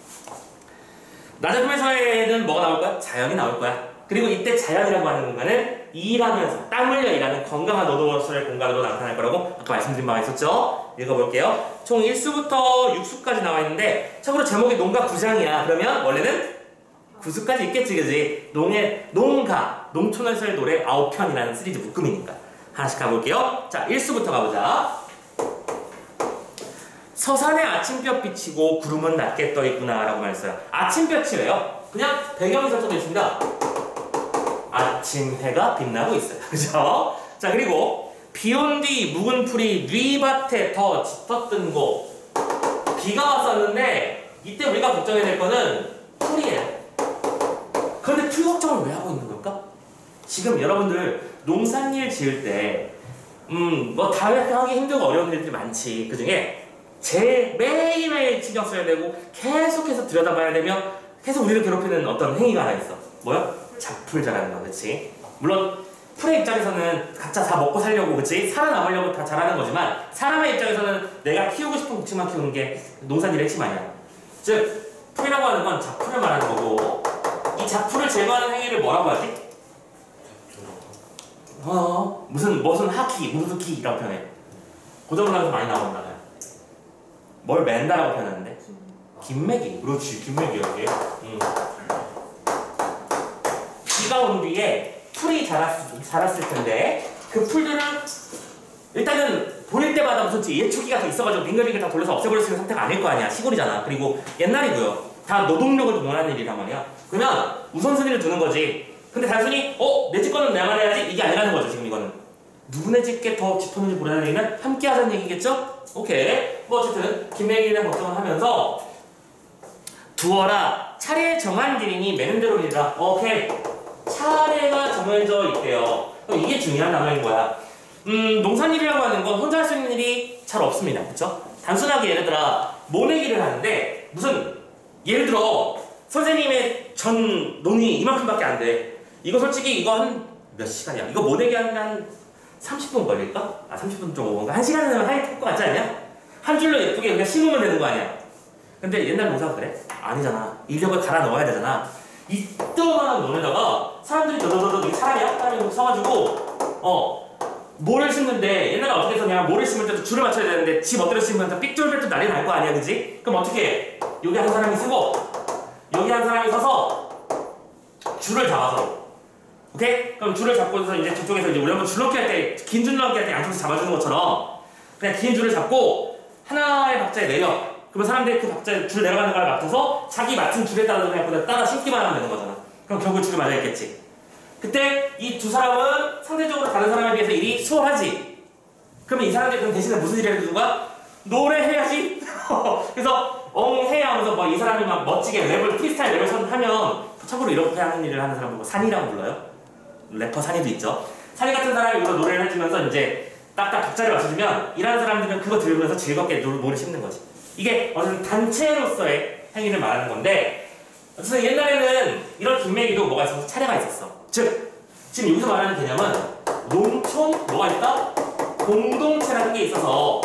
나작품에서는 뭐가 나올 거야? 자연이 나올 거야. 그리고 이때 자연이라고 하는 공간은 일하면서 땀 흘려 일하는 건강한 노동으로서의 공간으로 나타날 거라고 아까 말씀드린 바가 있었죠? 읽어볼게요. 총 일 수부터 육 수까지 나와 있는데 참고로 제목이 농가 구장이야. 그러면 원래는 구 수까지 있겠지, 그지? 농의, 농가, 농촌에서의 노래 아홉 편이라는 시리즈 묶음이니까. 하나씩 가볼게요. 자, 일 수부터 가보자. 서산에 아침볕 비치고 구름은 낮게 떠있구나 라고 말했어요. 아침볕이래요. 그냥 배경이 설정되어 있습니다. 아침 해가 빛나고 있어요. 그죠? 자, 그리고 비온 뒤 묵은 풀이 뉘밭에 더 짙었던 곳. 비가 왔었는데 이때 우리가 걱정해야 될 거는 풀이에요. 그런데 풀 걱정을 왜 하고 있는 걸까? 지금 여러분들 농산일 지을 때 음, 뭐 다 하기 힘들고 어려운 일들이 많지. 그 중에 제 매일매일 신경 써야 되고 계속해서 들여다봐야 되며 계속 우리를 괴롭히는 어떤 행위가 하나 있어. 뭐야? 잡풀 자라는 거, 그치? 물론 풀의 입장에서는 각자 다 먹고 살려고, 그치? 살아남으려고 다 자라는 거지만 사람의 입장에서는 내가 키우고 싶은 곡식만 키우는 게 농산일의 핵심 아니야. 즉, 풀이라고 하는 건 잡풀을 말하는 거고 이 잡풀을 제거하는 행위를 뭐라고 하지? 어, 무슨 무슨 하키, 무르기라고 표현해. 고등학교에서 많이 나온다. 뭘 맨다라고 표현하는데? 김매기. 그렇지, 김매기 여기. 음. 비가 온 뒤에 풀이 자랐, 자랐을 텐데 그 풀들을 일단은 보낼 때마다 무슨 예초기가 더 있어가지고 빙글빙글 다 돌려서 없애버릴 수 있는 상태가 아닐 거 아니야. 시골이잖아. 그리고 옛날이고요. 다 노동력을 동원하는 일이란 말이야. 그러면 우선순위를 두는 거지. 근데 단순히 어? 내 집 거는 내만 해야지 이게 아니라는 거죠. 지금 이거는 누구네 집게 더 짚었는지 모르는 얘기는 함께 하자는 얘기겠죠? 오케이. 뭐 어쨌든 김매기에 대한 걱정을 하면서 두어라 차례 정한 길이니 매는 대로 이라. 오케이. 차례가 정해져 있대요. 그럼 이게 중요한 단어인 거야. 음, 농산일이라고 하는 건 혼자 할 수 있는 일이 잘 없습니다. 그쵸? 단순하게 예를 들어 모내기를 하는데 무슨 예를 들어 선생님의 전 논이 이만큼밖에 안 돼. 이거 솔직히 이거 한 몇 시간이야? 이거 모내기 하면 한 삼십 분 걸릴까? 아 삼십 분 정도. 한 시간이면 할것 같지 않냐? 한 줄로 예쁘게 그냥 심으면 되는 거 아니야? 근데 옛날 농사가 그래? 아니잖아. 인력을 갈아 넣어야 되잖아. 이따만한 논에다가 사람들이 저저저저 사람이야? 사람이 서가지고 어 모를 심는데 옛날에 어떻게 했었냐? 모를 심을 때도 줄을 맞춰야 되는데 지 멋대로 심으면 다 삑쫄삑쫄 난리 날 거 아니야, 그지? 그럼 어떻게 해? 여기 한 사람이 서고 여기 한 사람이 서서 줄을 잡아서 오케이? 그럼 줄을 잡고서 이제 저쪽에서 이제 우리 한번 줄넘기 할 때 긴 줄넘기 할 때 양쪽에서 잡아주는 것처럼 그냥 긴 줄을 잡고 하나의 박자에 내려. 그러면 사람들이 그 박자에 줄 내려가는 걸 맞춰서 자기 맞춘 줄에 따라서 그냥 따라 심기만 하면 되는 거잖아. 그럼 결국 줄이 맞아 있겠지. 그때 이 두 사람은 상대적으로 다른 사람에 비해서 일이 수월하지. 그러면 이 사람들이 그럼 대신에 무슨 일을 해주는 거야? 노래해야지. 그래서 엉해 하면서 뭐 이 사람이 막 멋지게 랩을 프리스타일 랩을 하면 참고로 이렇게 하는 일을 하는 사람은 뭐 산이라고 불러요. 래퍼 산이도 있죠. 산이 같은 사람이 여기서 노래를 해주면서 이제 딱딱 박자를 맞춰주면 일하는 사람들은 그거 들으면서 즐겁게 노를 씹는 거지. 이게 어쨌든 단체로서의 행위를 말하는 건데 어쨌든 옛날에는 이런 김매기도 뭐가 있어서 차례가 있었어. 즉 지금 여기서 말하는 개념은 농촌 뭐가 있다? 공동체라는 게 있어서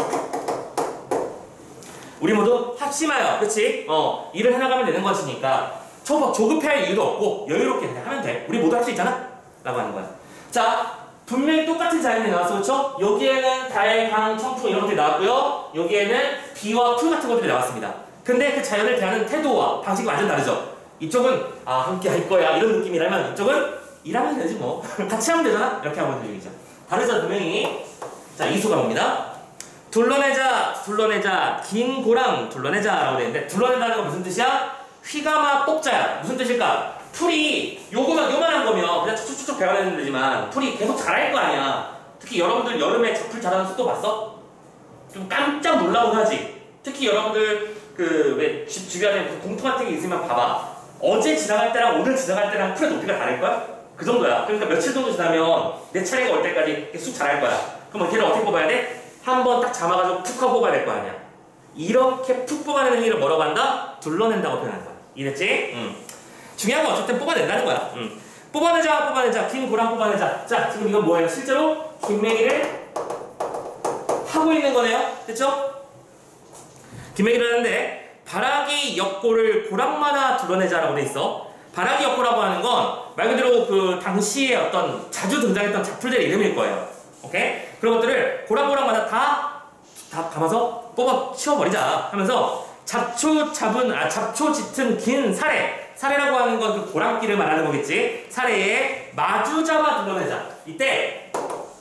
우리 모두 합심하여 그치? 어 일을 해나가면 되는 것이니까 저 조급해할 이유도 없고 여유롭게 그냥 하면 돼. 우리 모두 할 수 있잖아? 라고 하는 거야. 자, 분명히 똑같은 자연이 나왔어, 그렇죠? 여기에는 달, 강, 청풍 이런 것들이 나왔고요. 여기에는 비와 풀 같은 것들이 나왔습니다. 근데 그 자연을 대하는 태도와 방식이 완전 다르죠. 이쪽은 아 함께 할 거야 이런 느낌이라면 이쪽은 일하면 되지 뭐 같이 하면 되잖아 이렇게 하고 있는 중이죠. 다르죠 분명히. 자 이수가 옵니다. 둘러내자 둘러내자 긴 고랑 둘러내자 라고 되는데 둘러내다는 건 무슨 뜻이야? 휘감아 뽑자야. 무슨 뜻일까? 풀이 요거만 요만한 거면 그냥 쭉쭉쭉 배워내는 되지만 풀이 계속 자랄 거 아니야. 특히 여러분들 여름에 잡풀 자라는 속도 봤어? 좀 깜짝 놀라곤 하지. 특히 여러분들 그 왜 집 주변에 공터 같은 게 있으면 봐봐. 어제 지나갈 때랑 오늘 지나갈 때랑 풀의 높이가 다를걸? 그 정도야. 그러니까 며칠 정도 지나면 내 차례가 올 때까지 이렇게 쑥 자랄 거야. 그럼 걔를 어떻게 뽑아야 돼? 한 번 딱 잡아가지고 푹 하고 뽑아야 될 거 아니야. 이렇게 푹 뽑아내는 행위를 뭐라고 한다? 둘러낸다고 표현하는 거야. 이랬지? 응. 중요한 건 어쨌든 뽑아낸다는 거야. 응. 뽑아내자 뽑아내자 긴 고랑 뽑아내자. 자 지금 이건 뭐예요? 실제로 김맹이를 하고 있는 거네요. 됐죠? 김맹이를 하는데 바라기 옆골을 고랑마다 둘러내자라고 돼 있어. 바라기 옆골라고 하는 건 말 그대로 그 당시에 어떤 자주 등장했던 작품들의 이름일 거예요. 오케이? 그런 것들을 고랑고랑마다 다, 다 감아서 뽑아 치워버리자 하면서 잡초 잡은, 아, 잡초 짙은 긴 사례. 사례라고 하는 건 그 고랑길을 말하는 거겠지. 사례에 마주 잡아 둘러내자. 이때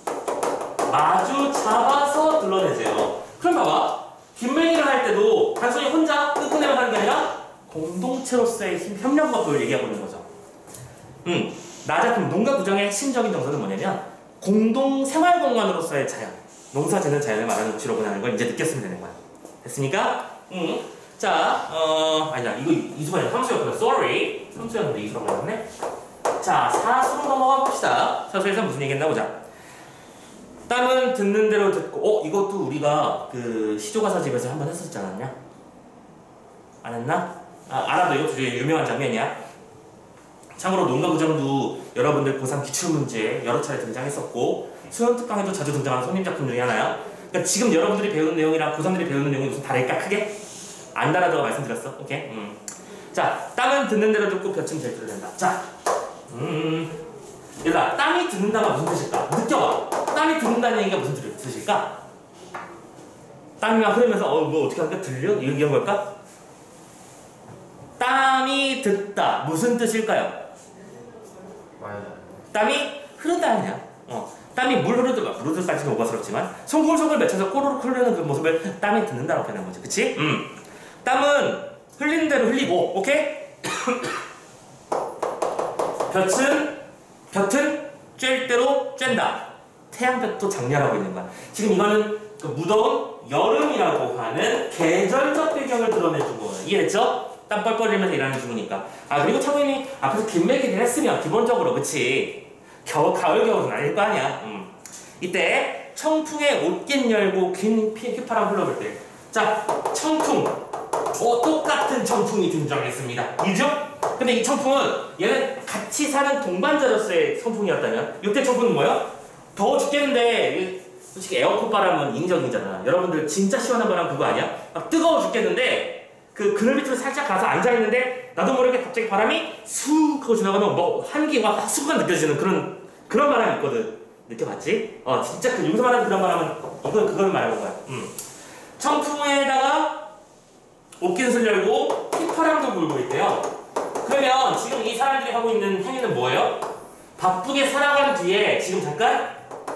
마주 잡아서 둘러내세요. 그럼 봐봐. 김맹이를 할 때도 단순히 혼자 끄끄내면 하는 게 아니라 공동체로서의 힘, 협력과 그걸 얘기하고 있는 거죠. 음, 나작품 농가 구정의 핵심적인 정서는 뭐냐면 공동 생활 공간으로서의 자연, 농사 짓는 자연을 말하는 것이라고 하는 걸 이제 느꼈으면 되는 거야. 됐습니까? 음, 자, 어, 아니다. 이거 이수가 아니라 삼수였구나. Sorry. 삼수였는데 이수라고 했네. 자, 사수로 넘어가 봅시다. 사수에서 무슨 얘기했나 보자. 땀은 듣는 대로 듣고, 어? 이것도 우리가 그 시조가사집에서 한번 했었지 않았냐? 안 했나? 아, 알아도 이것도 되게 유명한 장면이야. 참고로 농가부정도 여러분들 고삼 기출문제에 여러 차례 등장했었고 수연특강에도 자주 등장하는 손님작품 중에 하나야. 그러니까 지금 여러분들이 배우는 내용이랑 고삼들이 배우는 내용이 무슨 다를까 크게? 안 다르다고 말씀드렸어. 오케이? 음. 자, 땀은 듣는 대로 듣고 볕은 잘 들어야 된다. 자, 음, 얘들아, 땀이 듣는다가 무슨 뜻일까? 느껴봐. 땀이 듣는다는 얘기가 무슨 뜻일까? 땀이 막 흐르면서 어, 뭐 어떻게 하니까 들려? 이런 걸까? 땀이 듣다. 무슨 뜻일까요? 땀이 흐른다 아니야. 어. 땀이 물 흐르듯, 흐르듯까지는 오버스럽지만 송골송골 맺혀서 꼬르륵 흐르는 그 모습을 땀이 듣는다라고 표현한 거지. 그치? 음. 땀은 흘리는 대로 흘리고, 오케이? 볕은, 볕은 쬐일 대로 쬐다. 태양볕도 장렬하고 있는 거야. 지금 이거는 그 무더운 여름이라고 하는 계절적 배경을 드러내준 거예요. 이해했죠? 땀 뻘뻘 흘리면서 일하는 중이니까. 아, 그리고 창현이 앞에서 김매기를 했으면 기본적으로, 그치? 겨우, 가을, 겨울은 아닐 거 아니야. 음. 이때 청풍에 옷깃 열고 긴 휘파람 흘러볼 때. 자, 청풍. 어, 똑같은 청풍이 등장했습니다. 이죠? 근데 이 청풍은 얘는 같이 사는 동반자로서의 청풍이었다면 이때 청풍은 뭐야? 더워 죽겠는데 솔직히 에어컨 바람은 인정이잖아. 여러분들 진짜 시원한 바람 그거 아니야? 막 뜨거워 죽겠는데 그 그늘 밑으로 살짝 가서 앉아있는데 나도 모르게 갑자기 바람이 쑥 하고 지나가면 뭐 한기가 확 순간 느껴지는 그런 그런 바람이 있거든. 느껴봤지? 어 진짜 그 여기서 말하는 그런 바람은 이건 그걸 말하는 거야. 음. 청풍에다가 옷깃을 열고 휘파람도 불고 있대요. 그러면 지금 이 사람들이 하고 있는 행위는 뭐예요? 바쁘게 살아간 뒤에 지금 잠깐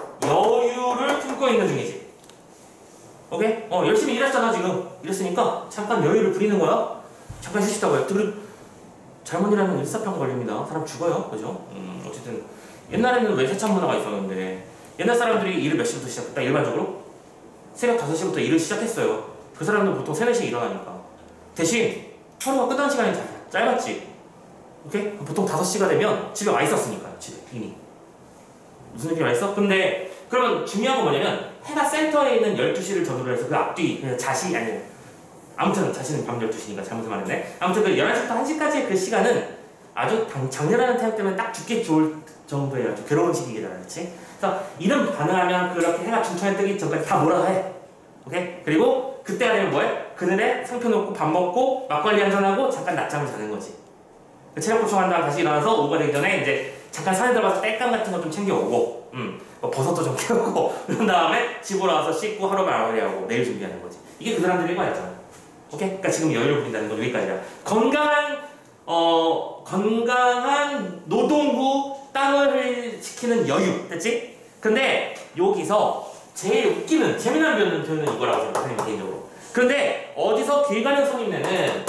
여유를 품고 있는 중이지. 오케이? 어 열심히 일했잖아 지금. 일했으니까 잠깐 여유를 부리는 거야. 잠깐 쉬시다고 요 그리고 잘못 일하면 일사병 걸립니다. 사람 죽어요. 그죠? 음, 어쨌든 옛날에는 왜 세찬 문화가 있었는데 옛날 사람들이 일을 몇 시부터 시작했다? 일반적으로? 새벽 다섯 시부터 일을 시작했어요. 그 사람들은 보통 세, 네 시에 일어나니까. 대신 하루가 끝나는 시간이 짧았지. 오케이? 보통 다섯 시가 되면 집에 와 있었으니까요. 집에 이미. 무슨 느낌이 알겠어? 근데 그러면 중요한 건 뭐냐면 해가 센터에 있는 열두 시를 전후로 해서 그 앞뒤 그냥 자시 아니 아무튼 자시는 밤 열두 시니까 잘못 말했네. 아무튼 그 열한 시부터 한 시까지의 그 시간은 아주 장렬하는 태양 때문에 딱 죽기 좋을 정도의 아주 괴로운 시기잖아. 그렇지? 그래서 이름 가능하면 그렇게 해가 중천에 뜨기 전까지 다 몰아서 해. 오케이? 그리고 그때가 되면 뭐해? 그늘에 상표 놓고 밥 먹고 막걸리 한잔하고 잠깐 낮잠을 자는 거지. 체력 보충한 다음 다시 일어나서 오후가 되기 전에 이제 잠깐 산에 들어가서 땔감 같은 거 좀 챙겨오고, 음, 뭐 버섯도 좀 캐오고, 그런 다음에 집으로 와서 씻고 하루 마무리하고 내일 준비하는 거지. 이게 그 사람들의 일과였잖아. 오케이? 그러니까 지금 여유를 부린다는 건 여기까지야. 건강한 어 건강한 노동 후 땀을 식히는 여유, 됐지? 근데 여기서 제일 웃기는 재미난 표현은 표현은 이거라고 생각해, 선생님 개인적으로. 그런데 어디서 길 가는 손님네는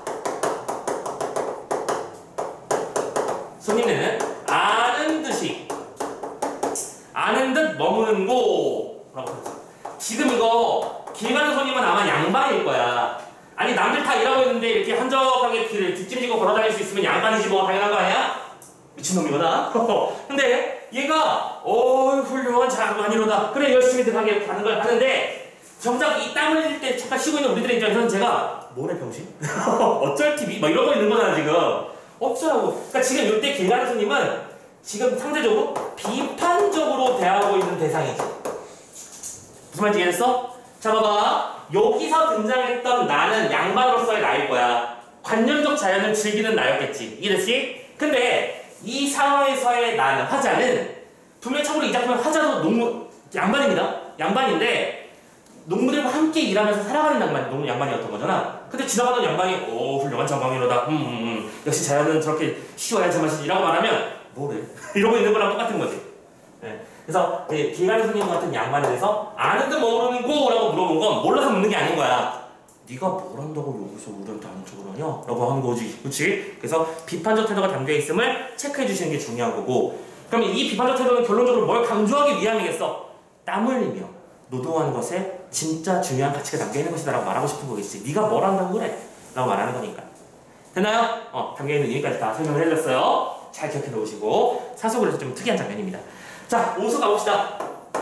손님네는 아는 듯이 아는 듯 머무는 곳라고 했어. 지금 이거 길 가는 손님은 아마 양반일 거야. 아니 남들 다 일하고 있는데 이렇게 한적하게 길을 뒷짐지고 걸어다닐 수 있으면 양반이지 뭐, 당연한 거 아니야? 미친놈이구나. 근데 얘가 어 훌륭한 장관이로다. 그래 열심히들 하게 가는 걸 하는데 정작 이 땀 흘릴 때 잠깐 쉬고 있는 우리들의 입장에서는 제가 뭐래 병신? 어쩔 티비? 막 이러고 있는 거잖아 지금. 어쩌라고. 그러니까 지금 이때 길 가는 손님은 지금 상대적으로 비판적으로 대하고 있는 대상이지. 무슨 말인지 이해했어? 자 봐봐. 여기서 등장했던 나는 양반으로서의 나일 거야. 관념적 자연을 즐기는 나였겠지. 이해됐지? 근데 이 상황에서의 나는, 화자는 분명히 참고로 이 작품의 화자도 농무, 양반입니다. 양반인데 농부들과 함께 일하면서 살아가는 양반, 농 양반이었던 거잖아. 근데 지나가던 양반이 오 훌륭한 장방이로다. 음, 음, 음. 역시 자연은 저렇게 쉬워야 제맛이라고 말하면 뭐래? 이러고 있는 거랑 똑같은 거지. 네. 그래서 길 가는 손님 같은 양반에 대해서 아는 듯 모르는 거라고 물어본 건 몰라서 묻는 게 아닌 거야. 네가 뭘 안다고 여기서 우리한테 아는 척을 하냐? 라고 하는 거지. 그치? 그래서 비판적 태도가 담겨 있음을 체크해 주시는 게 중요한 거고, 그럼 이 비판적 태도는 결론적으로 뭘 강조하기 위함이겠어? 땀 흘리며 노동하는 것에 진짜 중요한 가치가 담겨 있는 것이다 라고 말하고 싶은 거겠지. 네가 뭘 안다고 그래? 라고 말하는 거니까. 됐나요? 어, 담겨 있는 의미까지 다 설명을 해줬어요. 잘 기억해 놓으시고, 사속으로 해서 좀 특이한 장면입니다. 자, 오수 가봅시다.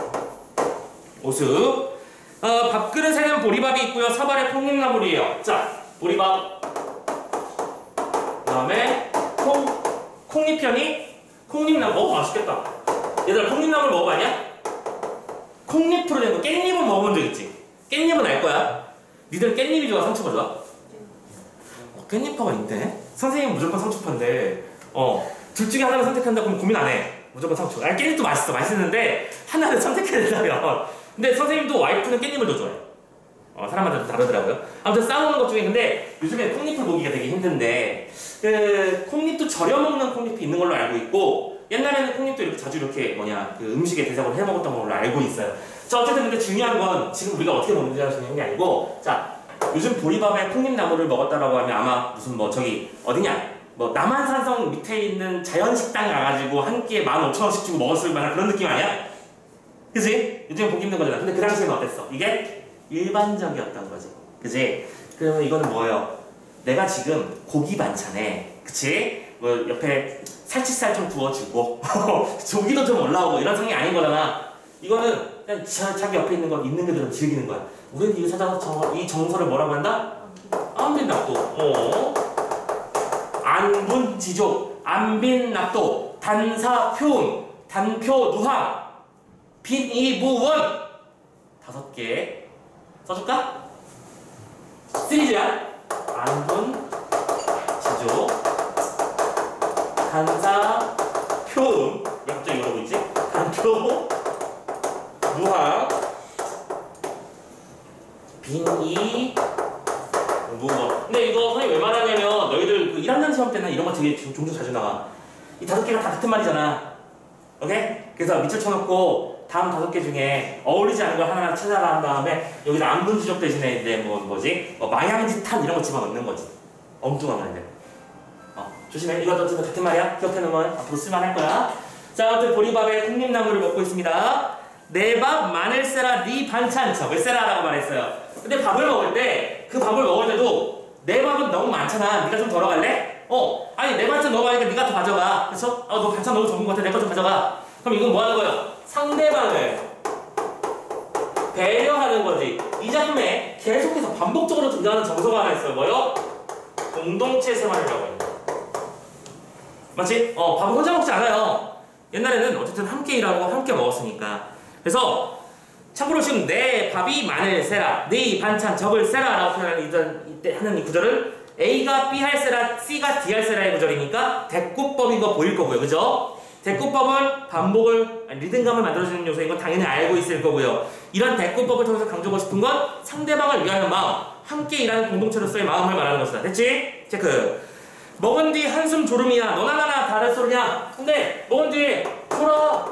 오수. 어, 밥그릇에는 보리밥이 있고요. 사발에 콩잎나물이에요. 자, 보리밥. 그 다음에 콩, 콩잎편이 콩잎나물. 어, 맛있겠다. 얘들아, 콩잎나물 먹어봤냐? 콩잎으로 된 거. 깻잎은 먹어본 적 있지? 깻잎은 알 거야. 니들 깻잎이 좋아, 상추가 좋아? 어, 깻잎파가 있네? 선생님은 무조건 상추파인데, 어, 둘 중에 하나를 선택한다 그러면 고민 안 해. 무조건 상추. 아, 깻잎도 맛있어. 맛있는데 하나를 선택해야 된다면. 근데 선생님도 와이프는 깻잎을 더 좋아해. 어, 사람마다 좀 다르더라고요. 아무튼 싸우는 것 중에, 근데 요즘에 콩잎을 보기가 되게 힘든데 그 콩잎도 절여 먹는 콩잎이 있는 걸로 알고 있고, 옛날에는 콩잎도 이렇게 자주 이렇게 뭐냐 그 음식의 대상으로 해 먹었던 걸로 알고 있어요. 자, 어쨌든 근데 중요한 건 지금 우리가 어떻게 먹는지가 중요한 게 아니고, 자, 요즘 보리밥에 콩잎나물을 먹었다라고 하면 아마 무슨 뭐 저기 어디냐? 뭐 남한산성 밑에 있는 자연식당 가가지고 한 끼에 만 오천 원씩 주고 먹었을 만한 그런 느낌 아니야? 그치? 요즘에 보기 힘든 거잖아. 근데 그 당시에는 어땠어? 이게 일반적이었던 거지. 그치? 그러면 이거는 뭐예요? 내가 지금 고기 반찬에, 그치? 뭐 옆에 살치살 좀 구워주고 조기도 좀 올라오고 이런 상황이 아닌 거잖아. 이거는 그냥 자, 자기 옆에 있는 거 있는 그대로 즐기는 거야. 우리는 이거 찾아서 저, 이 정서를 뭐라고 한다? 안빈납도. 어? 안분지족, 안빈납도, 단사표음, 단표누항, 빈이무원 다섯 개 써줄까? 시리즈야. 안분, 지족, 단사, 표음. 얘 갑자기 이러고 있지? 단표, 누항, 빈이, 무원. 근데 이거 선생님 왜 말하냐면 너희들 그 일 학년 시험 때는 이런 거 되게 종종 자주 나와. 이 다섯 개가 다 같은 말이잖아. 오케이? 그래서 밑줄 쳐놓고 다음 다섯 개 중에 어울리지 않는 걸 하나 찾아라 한 다음에 여기서 안분지족 대신에 이제 뭐 뭐지? 뭐 마양지탄 이런 거 집어넣는 거지. 엉뚱한 말인데. 어, 조심해. 이것도 어쨌든 같은 말이야. 기억해놓으면 앞으로 쓸만할 거야. 자, 아무튼 보리밥에 콩잎나물을 먹고 있습니다. 내 밥 마늘 세라 네 반찬 적을 세라라고 말했어요. 근데 밥을 먹을 때 그 밥을 먹을 때도 내 밥은 너무 많잖아. 네가 좀 덜어갈래? 어, 아니 내 반찬 너무 많으니까 네가 더 가져가. 그렇죠? 어, 너 반찬 너무 적은 것 같아. 내 거 좀 가져가. 그럼 이건 뭐 하는 거예요? 상대방을 배려하는 거지. 이 작품에 계속해서 반복적으로 등장하는 정서가 하나 있어요. 뭐요? 공동체 생활이라고 해요. 맞지? 어, 밥을 혼자 먹지 않아요. 옛날에는 어쨌든 함께 일하고 함께 먹었으니까. 그래서 참고로 지금 내 밥이 마늘 세라, 네 반찬 적을 세라 라고 표현하는 이때 하는 이 구절을 A가 B 할 세라, C가 D 할 세라의 구절이니까 대꾸법인 거 보일 거고요. 그죠? 대꾸법은 반복을, 아니, 리듬감을 만들어주는 요소인 건 당연히 알고 있을 거고요. 이런 대꾸법을 통해서 강조하고 싶은 건 상대방을 위하는 마음, 함께 일하는 공동체로서의 마음을 말하는 것이다. 됐지? 체크. 먹은 뒤 한숨 졸음이야. 너나 나나 다를 소리냐? 근데 먹은 뒤 돌아.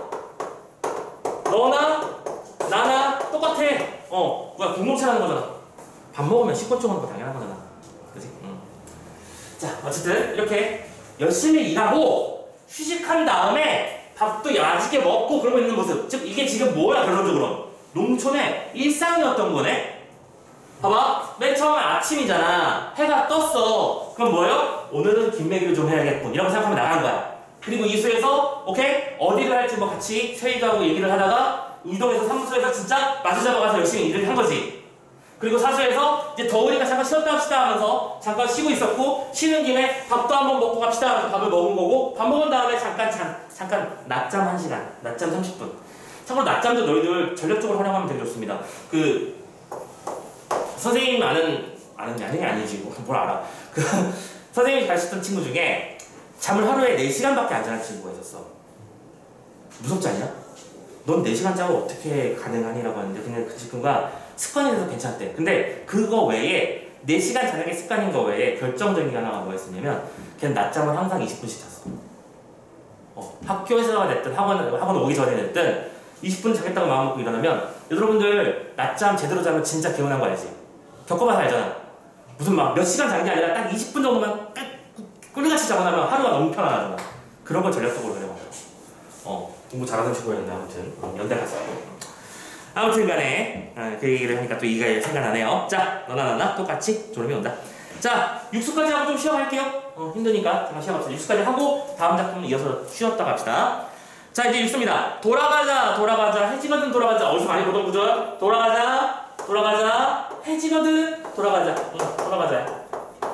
너나 나나 똑같아. 어, 뭐야, 공동체라는 거잖아. 밥 먹으면 식권총 하는 거 당연한 거잖아. 그치? 응. 자, 어쨌든 이렇게 열심히 일하고 휴식한 다음에 밥도 야식게 먹고 그러고 있는 모습. 즉 이게 지금 뭐야 결론적으로? 농촌의 일상이었던 거네. 봐봐, 맨 처음에 아침이잖아. 해가 떴어. 그럼 뭐예요? 오늘은 김매기를 좀 해야겠군 이라고 생각하면 나간 거야. 그리고 이수에서 오케이? 어디를 할지 뭐 같이 회의도 하고 얘기를 하다가 이동해서 사무소에서 진짜 마주 잡아가서 열심히 일을 한 거지. 그리고 사수에서 이제 더우니까 잠깐 쉬었다 합시다 하면서 잠깐 쉬고 있었고, 쉬는 김에 밥도 한번 먹고 갑시다 하면서 밥을 먹은 거고, 밥 먹은 다음에 잠깐 잠, 잠깐 낮잠 한 시간, 낮잠 삼십 분. 참고로 낮잠도 너희들 전력적으로 활용하면 되게 좋습니다. 그 선생님 아는 아는 게 아닌 게 아니지 뭐, 뭘 알아. 그 선생님이 가르쳤던 친구 중에 잠을 하루에 네 시간밖에 안 자는 친구가 있었어. 무섭지 않냐? 넌 네 시간 자고 어떻게 가능하니라고 하는데, 그냥 그 친구가 습관이 돼서 괜찮대. 근데 그거 외에 네 시간 자는 게 습관인 거 외에 결정적인 게 하나가 뭐였었냐면, 걔는 낮잠을 항상 이십 분씩 잤어. 어, 학교에서가 됐든 학원, 학원 오기 전에 됐든 이십 분 자겠다고 마음먹고 일어나면, 여러분들 낮잠 제대로 자면 진짜 개운한 거 알지? 겪어봐서 알잖아. 무슨 막 몇 시간 잔 게 아니라 딱 이십 분 정도만 딱 꿀같이 자고 나면 하루가 너무 편안하잖아. 그런 걸 전략적으로 해봐. 어, 공부 잘하는 친구였는데 아무튼 어, 연대 갔어. 아무튼 간에 어, 그 얘기를 하니까 또 이가 생각나네요. 자, 너나 나나 똑같이 졸음이 온다. 자, 육수까지 하고 좀 쉬어갈게요. 어, 힘드니까 잠깐 쉬어갑시다. 육수까지 하고 다음 작품 이어서 쉬었다 갑시다. 자, 이제 육수입니다. 돌아가자, 돌아가자, 해지거든 돌아가자. 어디서 많이 보던 구절. 돌아가자, 돌아가자, 해지거든 돌아가자. 응, 돌아가자.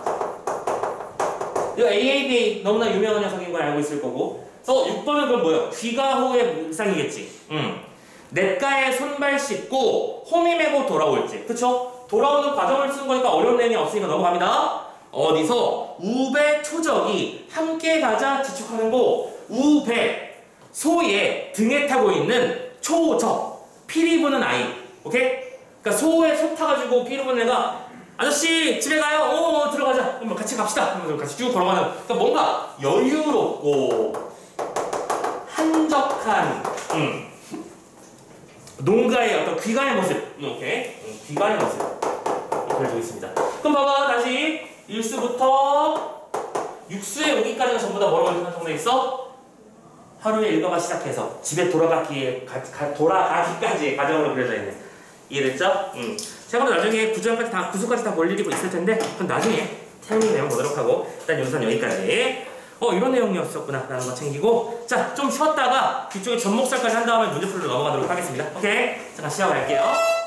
이거 에이에이비 너무나 유명한 녀석인 걸 알고 있을 거고. 그래서 육 번은 그럼 뭐예요? 귀가 호의 묵상이겠지. 응. 냇가에 손발 씻고 호미 메고 돌아올지. 그쵸? 돌아오는 과정을 쓴 거니까 어려운 내용이 없으니까 넘어갑니다. 어디서? 우배 초적이 함께 가자 지축하는 곳. 우배. 소의 등에 타고 있는 초적. 피리 부는 아이. 오케이? 그러니까 소에 소 타가지고 피리 부는 애가 아저씨 집에 가요. 어, 어 들어가자. 그럼 같이 갑시다. 그러면서 같이 쭉 걸어가는. 그러니까 뭔가 여유롭고 한적한 음. 농가의 어떤 귀간의 모습. 이렇게 음, 귀간의 모습. 그려주고 있습니다. 그럼 봐봐 다시 일수부터 육수에 오기까지가 전부 다 뭐라고 정돼 있어? 하루의 일과가 시작해서 집에 돌아가기에 가, 가, 돌아가기까지의 과정으로 그려져 있네. 이해됐죠? 음. 제가 나중에 구절까지 다 구수까지 다 볼 일이 있을 텐데 그건 나중에 태우는 내용 보도록 하고, 일단 영상 여기까지. 어 이런 내용이었었구나 라는 거 챙기고, 자 좀 쉬었다가 뒤쪽에 접목살까지 한 다음에 문제 풀로 넘어가도록 하겠습니다. 오케이? 잠깐 쉬어갈게요.